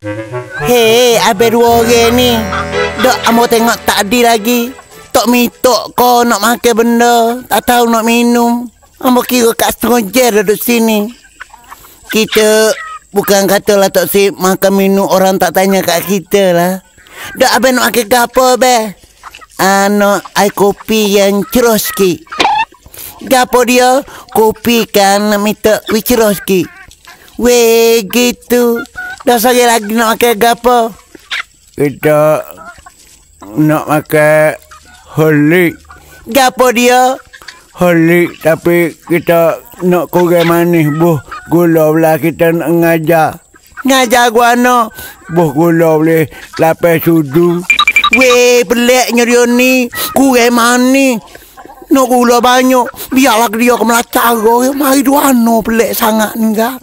Hei, habis 2 orang ni. Dok, amo tengok tadi lagi. Tok mitok kau nak makan benda. Tak tahu nak minum. Amo kira kat setengah jam duduk sini. Kita bukan katalah Tok Sip makan minum orang tak tanya kat kita lah. Dok, abang nak makan ke apa, abang? Nak air kopi yang cerah sikit. Gapo dia? Kopi kan nak minta kuih cerah sikit. Weh, gitu. Dah sore lagi nak makan gapo? Kita nak makan holik. Gapo dia? Holik tapi kita nak kurang manis. Buh gula belah kita nak ngajar. Ngajar gua no. Buh gula boleh lapis sudu. Weh, peliknya dia ni. Kurang manis. Nak gula banyak. Biarlah dia ke melacak. Mari duano pelik sangat ni kak.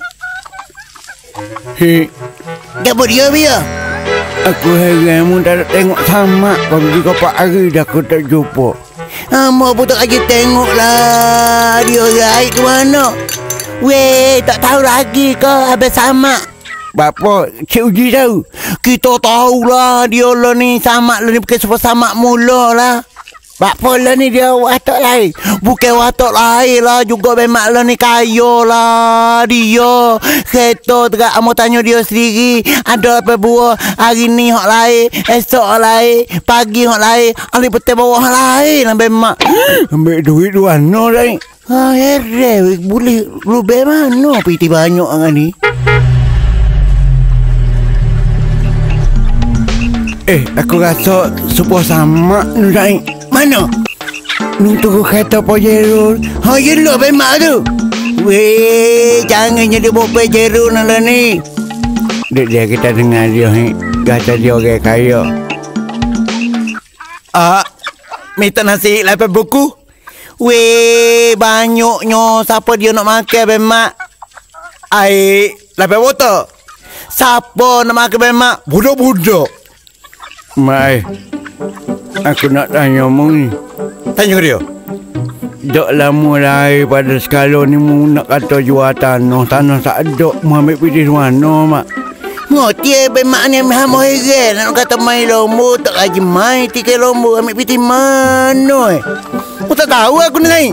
Hei. Gapo dia biar? Aku heran mu tak tengok sama. Pergi kau Pak hari dah aku tak jumpa. Amo pun tak lagi tengok lah. Dia raih ke mana? Weh, tak tahu lagi ke habis sama. Bapa, Cik Uji tahu? Kita tahulah dia lah ni sama lah ni bukan sebab sama mula lah. Bapa lah ni dia watak lain. Bukan watak lain lah juga memang lah ni kaya lah dia. Kereta tegak amo tanya dia sendiri. Ada apa buah hari ni hak lain. Esok hak lain. Pagi hak lain. Hari petang bawah hak lain lah memang. Ambil duit mana lain? Heran boleh lebih mana piti banyak orang ni. Aku rasa sebuah sama ni lain. Mana? Ni tunggu kereta Pajero. Yellow memang tu. Weh, jangan jadi bawa Pajero lah ni. Dia kita dengar dia ni. Kata dia orang kaya. Minta nasi lapis buku. Weh, banyaknya. Siapa dia nak makan bemak? Air lapis botol. Siapa nak makan bemak? Budak-budak. Mai, aku nak tanya mu ni. Tanya dia. Dok lama lahir pada skala ni mu nak kata jual tanah. Tanah tak ada. Mu ambil pergi mana, mak? Ngoti bemak ni hamo heran. Nak kata main lombo tak lagi main 3 lombo ambil piti mana? Aku tak tahu aku ni.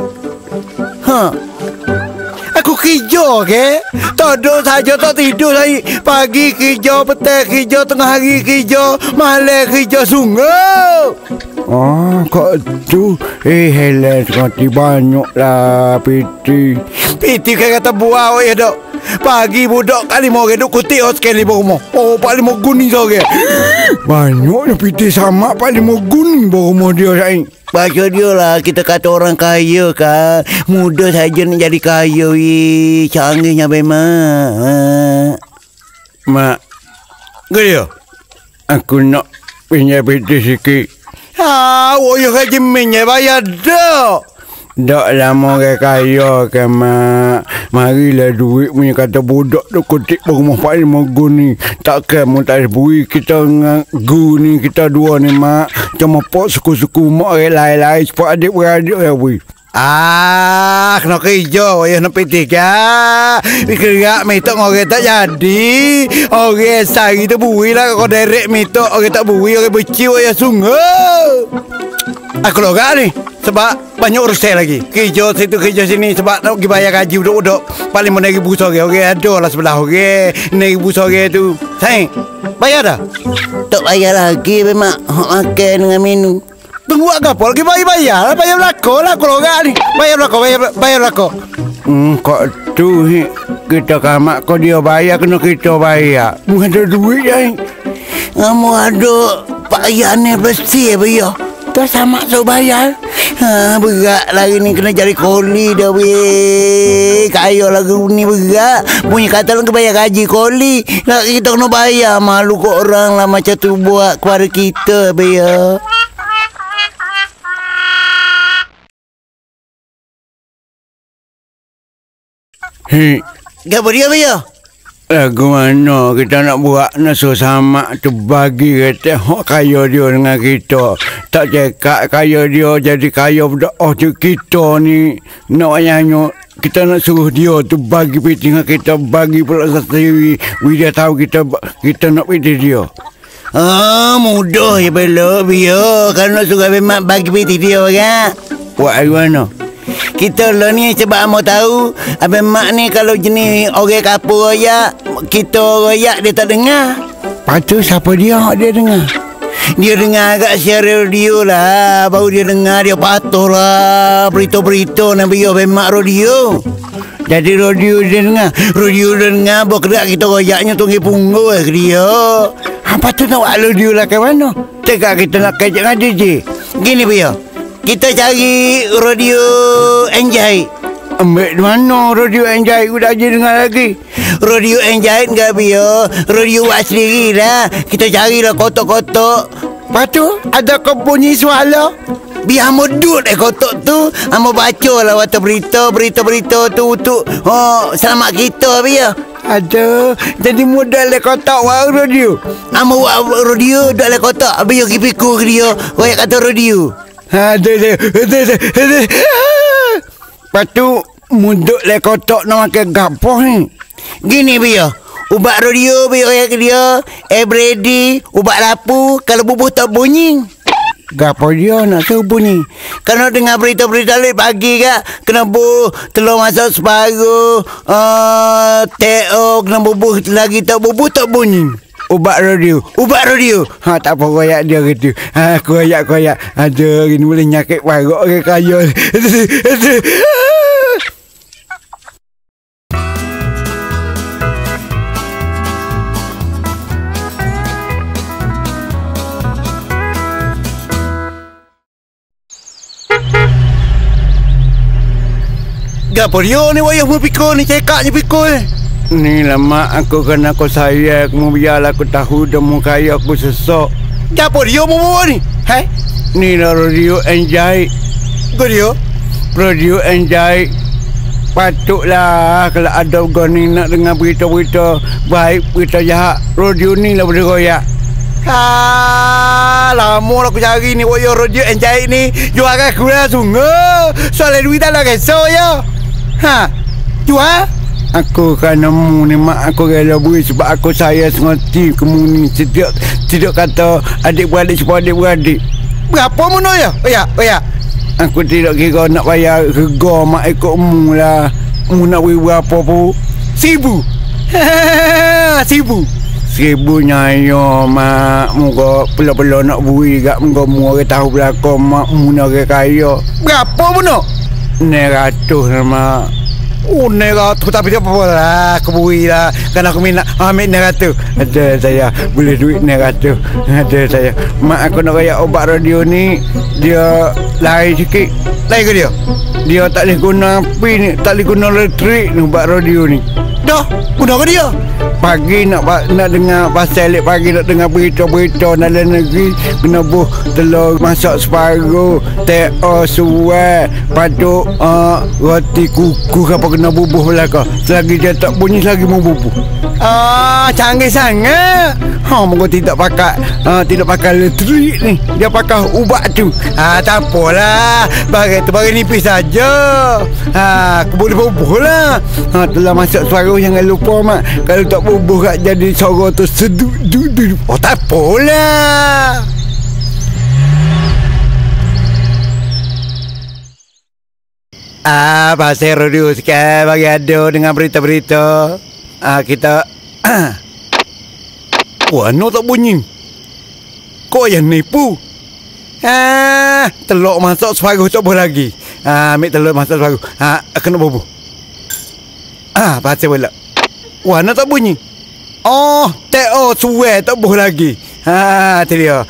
Aku kerja ke? Tak ada saja tak tidur lagi. Pagi kerja, petang kerja, tengah hari kerja, malam kerja sungguh. Kok tu? Helan sekali banyak lah piti. Piti kan kata buah ya dok. Pagi budak kali mau reduk kutik sekali rumah. Pak lima guni sore. Banyaknya piti sama Pak lima guni rumah dia saing. Baca dia lah, kita kata orang kaya kan. Muda saja nak jadi kaya. Canggihnya memang. Mak. Ke dia? Aku nak pinjam piti sikit. Awak haji minyak bayar dah. Tak lama orang kaya kan, mak. Marilah duit punya kata budak tu kutik rumah Pak Lima guni. Takkan mu tak beri kita dengan guni kita dua ni, mak. Cuma pak suku-suku mak orang lain-lain supaya adik-beradik ya, weh. Kena kerja ya nak piti kan. Kerak mitok orang tak jadi. Orang sari tu bui lah. Kau derek mitok orang tak bui. Orang beciu ya sungguh. Aku logak ni. Sebab banyak urusan lagi. Kerja situ kerja sini. Sebab nak pergi bayar gaji budak-budak. Paling mana RM1,000 sore. Orang ada lah sebelah orang. RM6,000 sore tu. Sayang, bayar dah? Tak bayar lagi memang. Makan dengan minum. Tunggu apa lagi bayar lah. Bayar belakang lah aku logak ni. Bayar belakang, bayar belakang. Kok tu kita kamak kau dia bayar kena kita bayar. Bukan ada duit dah. Kamu ada bayar ni bersih bayar. Tak sama so bayar. Berat lagi ni kena cari koli dah weh. Kaya lagi ni berat. Punya kata lagi bayar gaji koli. Lagi kita kena bayar. Malu kok orang lah macam tu buat kepada kita bayar. Apa dia bayar? Lagu mana kita nak buat nasi sama tu bagi kata hak kaya dia dengan kita. Tak cekak kaya dia jadi kaya budak tu kita ni nak nyanyi kita nak suruh dia tu bagi peti dengan kita, bagi pula satu dia tahu kita nak peti dia. Mudah je belok biar. Kalau nak suruh Abang Mat bagi peti dia kan. Buat hari mana? Kita lah ni sebab Amo tahu Abang Mat ni kalau jenis orang kapur royak, kita royak dia tak dengar. Patut siapa dia dengar? Dia dengar kat siaran radio lah. Baru dia dengar, dia patuh lah berita-berita nak biar Abang Mat radio. Jadi radio dia dengar. Radio dia dengar, bawa kerak kita royaknya tunggu punggung ke dia. Apa tu nak buat radio lah ke mana? Tegak kita nak kajak dengan DJ. Gini biar, kita cari radio Enjai. Ambil di mana radio Enjai? Aku dah je dengar lagi. Radio Enjai enggak biar. Radio buat sendiri lah. Kita carilah kotak-kotak. Lepas tu ada bunyi suara. Biar Amo duduk kotak tu, Amo baca lah waktu berita tu untuk selamat kita biar. Ada. Jadi mudah le kotak buat radio. Amo buat radio duduk le kotak. Biar pergi pikul ke dia. Royak kata radio. Ada. Lepas tu munduk le kotak nak makan gapoh ni. Gini biar, ubat radio biar royak ke dia. Everyday ubat lapu, kalau bubuh tak bunyi. Gapo dia nak suruh bunyi? Kalau dengar berita-berita late pagi kak, kena telur masak separuh, teo kena bubuh lagi tak bubuh tak bunyi. Ubat radio. Tak apa koyak dia gitu. Koyak. Ada ini boleh nyakit parok ke kaya. Gapo dia ni wayah mu pikul ni, cekaknya pikul. Ni lama aku kena aku sayang, aku biarlah aku tahu dah mu kaya aku sesak. Gapo dia mu ni? Hai? Ni lah radio Enjai. Radio Enjai. Patutlah kalau ada kau ni nak dengar berita-berita baik, berita jahat, radio ni lah boleh royak. Lama lah aku cari ni wayah radio Enjai ni. Jual aku lah sungguh. Soalnya duit tak lah kesok ya. Jual? Aku kan nemu ni mak aku rela beri sebab aku sayang sengerti kamu ni. Tidak kata adik-beradik sebab adik-beradik. Berapa mana ya? Ya. Aku tidak kira nak bayar rega mak ikut mu lah. Mu nak beri berapa pun? 1,000. 1,000 nyayo mak. Muka pula-pula nak beri kat muka mu orang tahu belakang mak mu nak orang kaya. Berapa mana? 900 lah mak. 900 tapi tak apa lah. Aku beri lah. Kan aku minat ambil 900. Ada saya. Boleh duit 900. Ada saya. Mak aku nak raya obat radio ni. Dia lain sikit. Lain ke dia? Dia tak boleh guna api ni. Tak boleh guna elektrik ni obat radio ni. Dah, guna ke dia? Pagi nak dengar pasal pagi nak dengar berita-berita dalam negeri, kena buh telur masak separuh, teo suai, paduk roti kuku apa kena bubuh belaka. Selagi dia tak bunyi lagi mau bubuh. Canggih sangat. Moga tidak pakai elektrik ni. Dia pakai ubat tu. Tak apalah. Barang nipis saja. Aku boleh bubuh lah. Telah masak separuh jangan lupa mak. Kalau tak bubuh kat jadi suara tu seduk. Tak apalah. Pasal radio sekarang bagi ada dengan berita-berita. Kita Wano tak bunyi. Kok yang nipu? Telur masak separuh tak boleh lagi. Ambil telur masak separuh. Kena bubuh. Pasal pula Wano tak bunyi. Teo suai tak boleh lagi. Tu dia.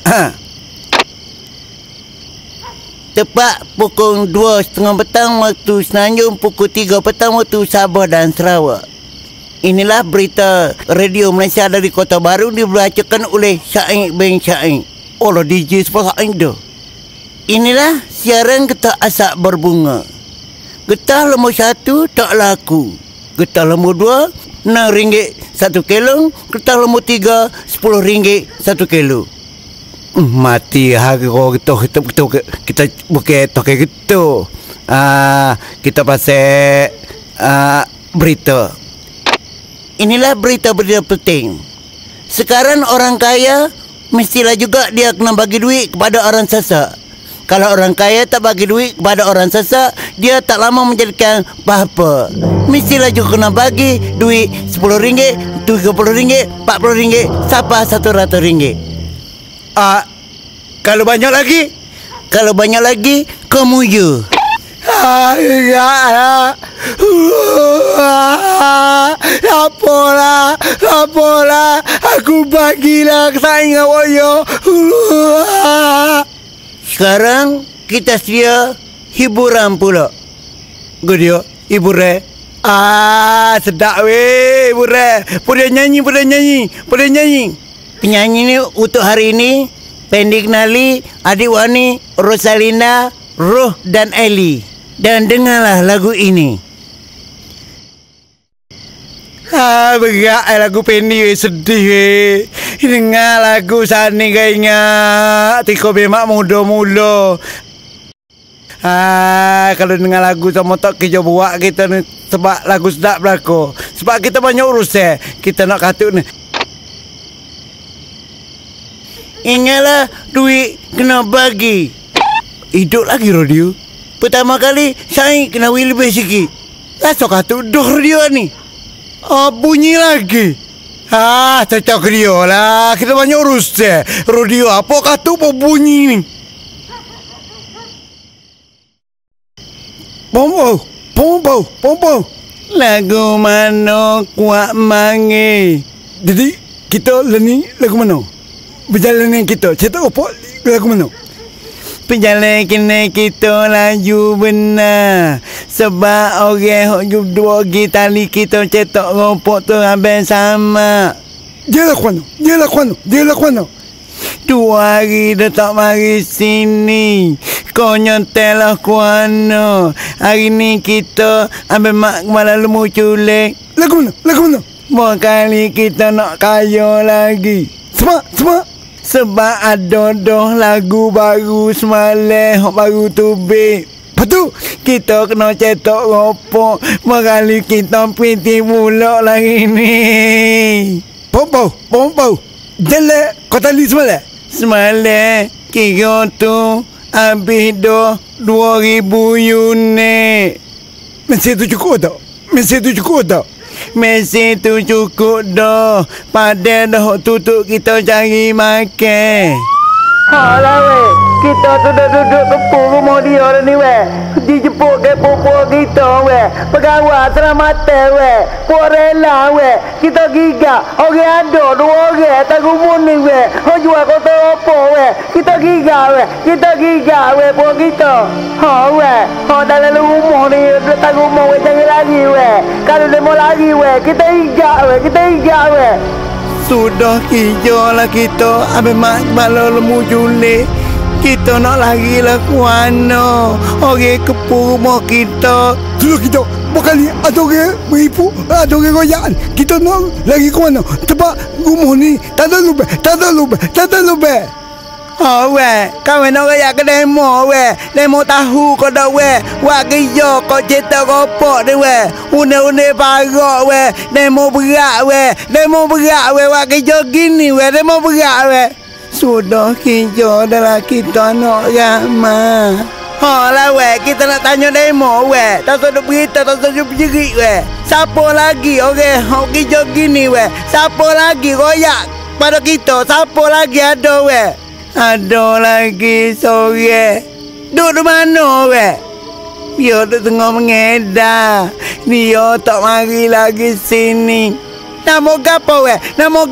Tepat pukul 2:30 petang waktu Semenanjung, pukul 3 petang waktu Sabah dan Sarawak. Inilah berita radio Malaysia dari Kota Baru dibacakan oleh Syahid bin Syahid. Allah DJ sebab Syahid dah. Inilah siaran getah asap berbunga. Getah nombor 1 tak laku. Getah nombor 2 RM6 1 kilo. Getah nombor 3 RM10 1 kilo. Mati harga kita bukan toke gitu. Kita pasal berita. Inilah berita-berita penting. Sekarang orang kaya mestilah juga dia kena bagi duit kepada orang sesak. Kalau orang kaya tak bagi duit kepada orang sesak, dia tak lama menjadikan apa-apa. Mestilah juga kena bagi duit RM10, RM30, RM40, sampai RM100. Kalau banyak lagi? Kalau banyak lagi, kamu you. Laporlah, aku bagilah kesayangan Woyo. Sekarang kita sedia hiburan pula. Gudio, hiburan. Sedap weh hiburan. Boleh nyanyi. Penyanyi ni untuk hari ini Pendi kenali adik Wani, Rosalina, Roh dan Eli. Dan dengarlah lagu ini. Berat lagu Pendi sedih. Dengar lagu Sani kayaknya Tiko Bemak muda-muda. Kalau dengar lagu sama tak kerja buat kita ni. Sebab lagu sedap belakang. Sebab kita banyak urusan. Kita nak kata ni. Ingatlah duit kena bagi. Hidup lagi radio. Pertama kali saya kena wili lebih sikit. Rasa kata dah radio ni. Bunyi lagi. Cakap ke dia lah. Kita banyak urusan. Radio apa kata apa bunyi ni. Pompo. Lagu mana kuat mangi. Jadi kita ni lagu mana? Perjalanan kita. Cerita apa lagu mana? Perjalanan kita laju benar. Sebab orang yang dua tali kita cetak rompok tu habis sama. Dia laku mana? 2 hari dah tak mari sini. Kau nyontel lah kuano. Hari ni kita ambil mak kepala lemu culik. Lagu mana? Buat kali kita nak kaya lagi. Sebab ada dah lagu baru semalam hok baru tubik. Betul. Kita kena cetak ropok. Berkali kita pinti pula lagi ni. Pompo. Jelek kau tali semalam? Semalam kira tu habis dah 2,000 unit. Mesin tu cukup tak? Mesin tu cukup dah. Padahal dah tutup kita cari makan. Alah weh, kita tu dah duduk kepung rumah dia dah ni weh. Dijemput ke pupuk kita weh. Pegawai selamatan weh. Puak rela weh. Kita gigak. Orang ada 2 orang tak rumah ni weh. Orang jual kota apa weh. Kita gigak weh puak kita. Weh. Dalam rumah ni tak rumah weh. Jangan lagi weh. Kalau dia mau lagi weh. Kita hijak weh. Sudah hijau lah kita. Habis mak kepala lemu julik. Kita nak lagi lah kuano. Orang kepung rumah kita. Sudah kita berkali ada orang beripu, ada orang royak. Kita nak lagi kuano. Sebab rumah ni tak ada lubang. Weh, kau nak royak ke demo weh. Demo tahu kau dah weh. Wak kerja kau cetak ropok dia weh. Une-une parak weh. Demo berat weh. Wak kerja gini weh. Demo berat weh. Sudah kerja adalah kita nak ramah. Lah weh, kita nak tanya demo weh. Tak usah duk berita, tak usah duk berjerit weh. Siapa lagi orang kerja gini weh? Siapa lagi royak pada kita? Siapa lagi ada weh? Ada lagi sore. Duduk di mana weh? Dia duduk tengah mengedar. Dia tak mari lagi sini. Nama gapo weh?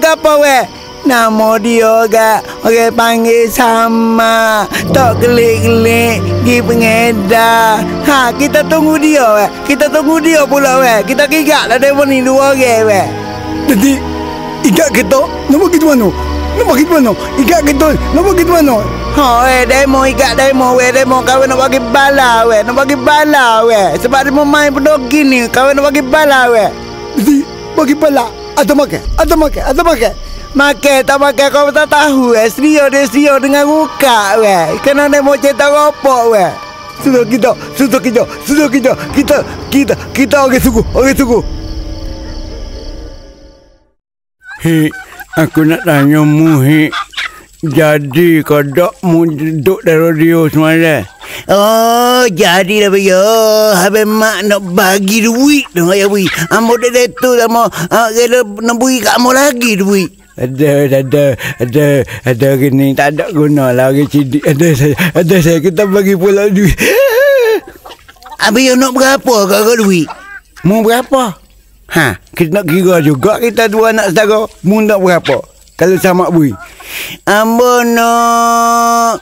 Nama dia orang panggil sama. Tak kelik-kelik di pengedar. Kita tunggu dia weh. Kita tunggu dia pula weh. Kita gigak lah dia ni 2 orang weh. Jadi ikat kita nak pergi mana? Ikat kita nak pergi mana? Demo ikat demo weh. Demo kau nak bagi bala weh. Sebab dia mau main pedok gini. Kau nak bagi bala weh. Jadi bagi bala. Ada makan. Makan tak makan kau tak tahu weh. Sedia dengan ruka weh. Kena demo cetak ropok weh. Kita orang sungguh. Hei, aku nak tanya mu, hei. Jadi kodok mu duduk dari radio semalam? Oh, jadi dah beyo. Habis mak nak bagi duit tu ayah bui. Ambo dah tu sama kena nak bui kat ambo lagi duit. Ada gini tak ada guna lagi cidik. Ada saya kita bagi pula duit. Habis you nak berapa kau duit? Mu berapa? Kita nak kira juga kita dua anak saudara. Mu nak berapa? Kalau sama bui. Ambo nak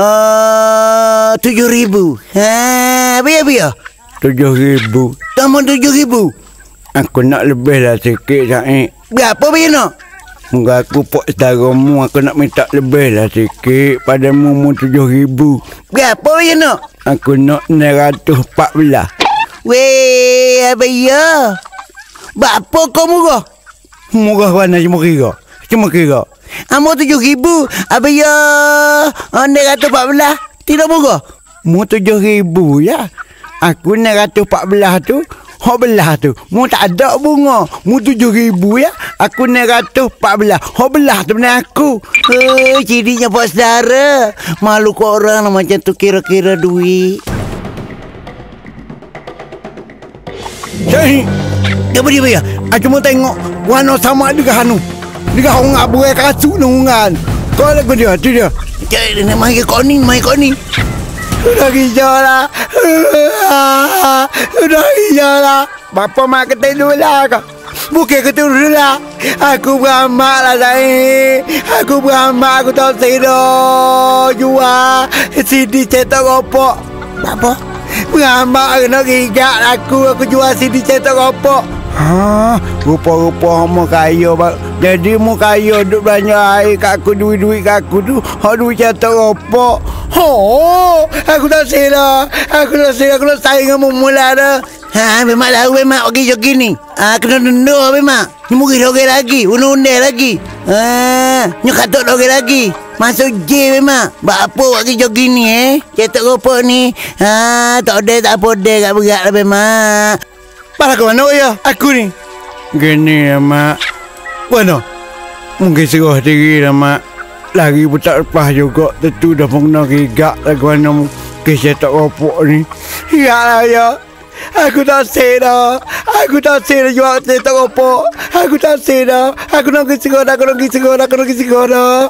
7,000. Biar 7,000. Kamu 7,000. Aku nak lebih lah sikit Said. Berapa biar nak? Enggak aku pok saudaramu. Aku nak minta lebih lah sikit. Padamu mu 7,000. Berapa biar nak? Aku nak 914. Weh, abaya. Berapa kau murah? Murah mana cuma kira. Ambo 7,000. Abaya 914. Tidak murah. Mu 7,000 ya. Aku 914 tu. Hak belah tu. Mu tak ada bunga. Mu 7,000 ya. Aku 914. Hak belah tu benar aku. Cirinya pak saudara. Malu kau orang macam tu kira-kira duit. Syahid. Apa dia bayar? Aku mau tengok warna sama dengan Hanu. Dengan orang abu kasut nungan. Kau lagu dia, tu dia. Cik, nak main kau ni. Sudah hijau lah. Sudah hijau lah. Bapa mak kata dulu lah kau. Bukan kata dulu lah. Aku beramak lah saya. Aku tak sedar. Jual CD cetak ropok. Apa? Beramak kena gigak aku. Aku jual CD cetak ropok. Rupa-rupa mu kaya. Jadi mu kaya duk belanja air kat aku, duit-duit kat aku tu. Hak duit cetak ropok. Aku tak sedar. Aku nak sayang dengan mu mula dah. Memang tahu memang pergi jogging ni. Kena denda memang. Ni mungkin dogel lagi, undang lagi. Ni katok dogel lagi. Masuk je memang. Buat apa pergi jogging ni cetak ropok ni. Tak ada kat berat lah memang. Parah ke mana ya? Aku ni. Gini lah mak. Mana? Mungkin serah diri lah mak. Lagi pun tak lepas juga. Tentu dah pernah gigak lah ke mana mungkin cetak ropok ni. Ya lah ya. Aku tak sedar jual cetak ropok. Aku tak sedar. Aku nak pergi sekolah.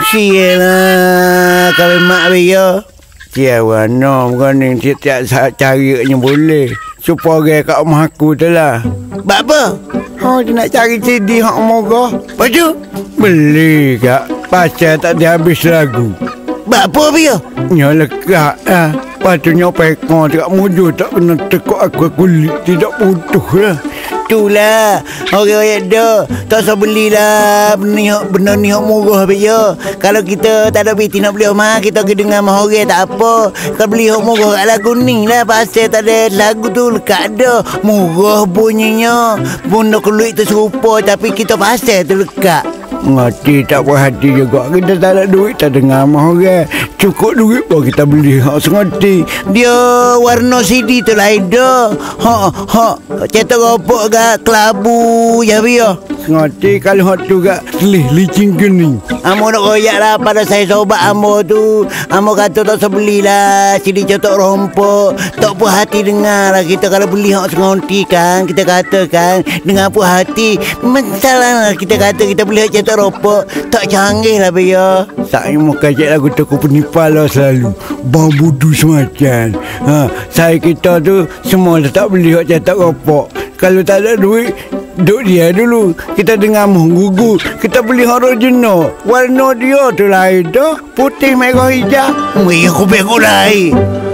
Sialah. Kau mak biar. Siapa no bukan ni. Tiap cari yang boleh. Supaya kat rumah aku tu lah. Apa? Dia nak cari CD hak mogah. Lepas tu? Beli kak. Pasal tak ada habis lagu. Apa biar? Ya lekat lah. Patutnya pekong dekat mujur tak kena tekuk aku kulit. Tidak putus lah. Itulah. Orang-orang dah. Tak usah belilah benda ni hak murah biar. Kalau kita tak ada piti nak beli rumah, kita pergi dengar mahal orang tak apa. Kalau beli hak murah kat lagu ni lah. Pasal tak ada lagu tu lekat ada. Murah bunyinya. Benda kulit tu serupa tapi kita pasal tu lekat. Ngerti tak puas hati juga. Kita tak ada duit tak dengar mahal orang. Cukup duit pun kita beli hak sengerti. Dia warna CD tu lah ada. Cetak ropok kat kelabu ya biar. Sengerti kalau hak tu kat selih licin kening. Amo nak royak lah pada saya sobat Amo tu. Amo kata tak usah belilah CD cetak rompok. Tak puas hati dengar lah kita kalau beli hak sengerti kan. Kita katakan dengan puas hati. Masalah lah kita kata kita beli hak cetak ropok. Tak canggih lah biar. Saya mau kajak lagu tu penipal lah selalu. Bang budu semacam. Saya kita tu semua tak beli hak cetak ropok. Kalau tak ada duit, duk dia dulu. Kita dengar menggugu. Kita beli hak original. Warna dia tu lain dah. Putih, merah, hijau. Aku bego lain.